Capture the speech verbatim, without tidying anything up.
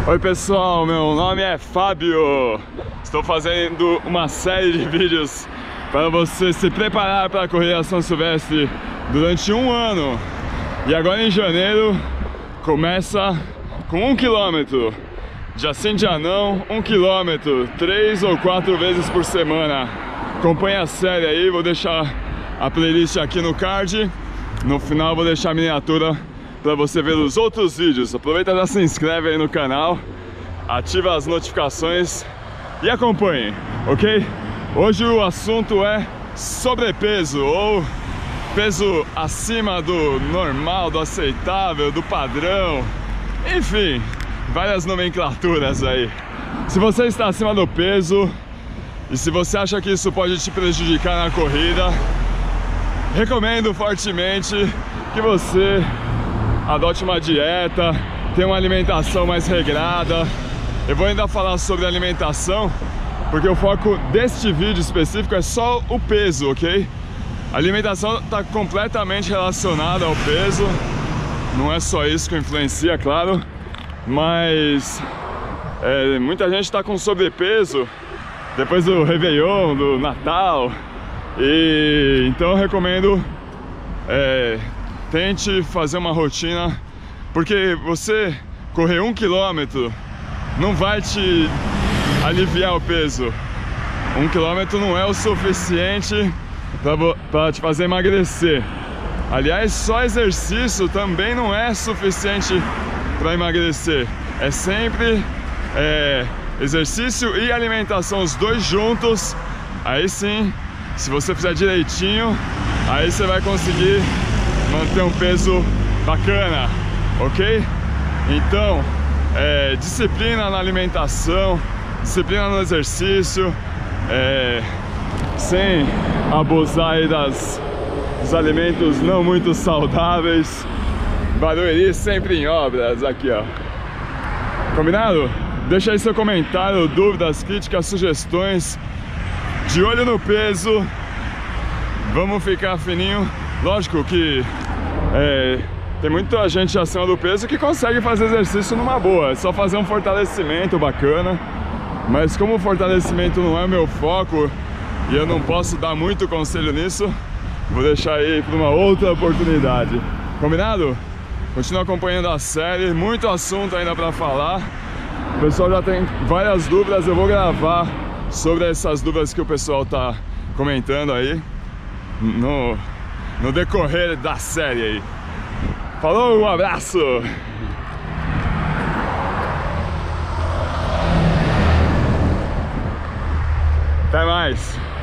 Oi pessoal, meu nome é Fábio. Estou fazendo uma série de vídeos para você se preparar para a corrida São Silvestre durante um ano. E agora em janeiro começa com um quilômetro. Dia sim, dia não, um quilômetro, três ou quatro vezes por semana. Acompanhe a série aí, vou deixar a playlist aqui no card. No final vou deixar a miniatura para você ver os outros vídeos. Aproveita e já se inscreve aí no canal, ativa as notificações e acompanhe, ok? Hoje o assunto é sobrepeso ou peso acima do normal, do aceitável, do padrão, enfim, várias nomenclaturas aí. Se você está acima do peso e se você acha que isso pode te prejudicar na corrida, recomendo fortemente que você adote uma dieta, tenha uma alimentação mais regrada. Eu vou ainda falar sobre alimentação, porque o foco deste vídeo específico é só o peso, ok? A alimentação está completamente relacionada ao peso, não é só isso que influencia, claro, mas é, muita gente está com sobrepeso depois do Réveillon, do Natal, e então eu recomendo é, tente fazer uma rotina, porque você correr um quilômetro não vai te aliviar o peso. Um quilômetro não é o suficiente para te fazer emagrecer. Aliás, só exercício também não é suficiente para emagrecer. É sempre é, exercício e alimentação, os dois juntos. Aí sim, se você fizer direitinho, aí você vai conseguir manter um peso bacana, ok? Então, é, disciplina na alimentação, disciplina no exercício, é, sem abusar aí das, dos alimentos não muito saudáveis. Barueri sempre em obras, aqui ó. Combinado? Deixa aí seu comentário, dúvidas, críticas, sugestões. De olho no peso, vamos ficar fininho. Lógico que é, tem muita gente acima do peso que consegue fazer exercício numa boa, é só fazer um fortalecimento bacana. Mas como o fortalecimento não é meu foco e eu não posso dar muito conselho nisso, vou deixar aí para uma outra oportunidade. Combinado? Continua acompanhando a série, muito assunto ainda para falar. O pessoal já tem várias dúvidas, eu vou gravar sobre essas dúvidas que o pessoal tá comentando aí no, no decorrer da série aí. Falou, um abraço! Até mais!